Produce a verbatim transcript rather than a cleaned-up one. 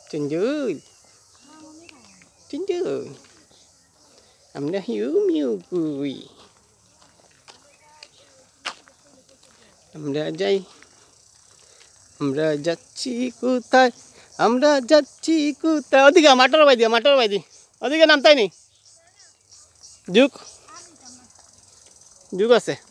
Tunjul, tunjul. আমরা হিউ মিউ করি, আমরা যাই, আমরা যাচ্ছি কোথায়, আমরা যাচ্ছি কোথায়। ওদিকে মাটার বাই দিয়া, মাটার বাই দি, ওদিকে নামতাই নি। যুগ যুগ আছে।